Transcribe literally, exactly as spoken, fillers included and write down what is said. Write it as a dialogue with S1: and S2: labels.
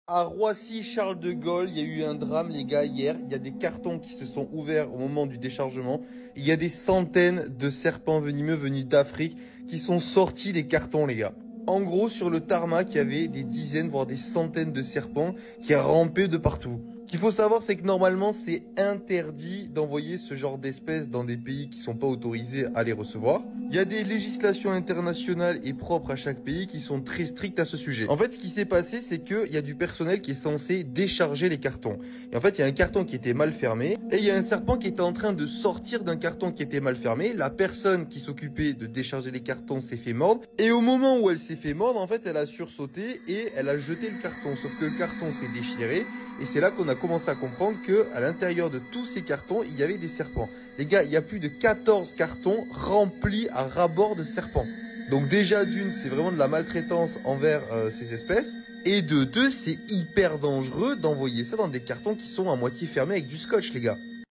S1: À Roissy-Charles de Gaulle, il y a eu un drame, les gars, hier. Il y a des cartons qui se sont ouverts au moment du déchargement. Il y a des centaines de serpents venimeux venus d'Afrique qui sont sortis des cartons, les gars. En gros, sur le tarmac, il y avait des dizaines, voire des centaines de serpents qui rampaient de partout. Ce qu'il faut savoir, c'est que normalement, c'est interdit d'envoyer ce genre d'espèces dans des pays qui sont pas autorisés à les recevoir. Il y a des législations internationales et propres à chaque pays qui sont très strictes à ce sujet. En fait, ce qui s'est passé, c'est qu'il y a du personnel qui est censé décharger les cartons. Et en fait, il y a un carton qui était mal fermé et il y a un serpent qui était en train de sortir d'un carton qui était mal fermé. La personne qui s'occupait de décharger les cartons s'est fait mordre. Et au moment où elle s'est fait mordre, en fait, elle a sursauté et elle a jeté le carton. Sauf que le carton s'est déchiré. Et c'est là qu'on a commencé à comprendre que à l'intérieur de tous ces cartons, il y avait des serpents. Les gars, il y a plus de quatorze cartons remplis à ras-bord de serpents. Donc déjà d'une, c'est vraiment de la maltraitance envers euh, ces espèces. Et de deux, c'est hyper dangereux d'envoyer ça dans des cartons qui sont à moitié fermés avec du scotch, les gars.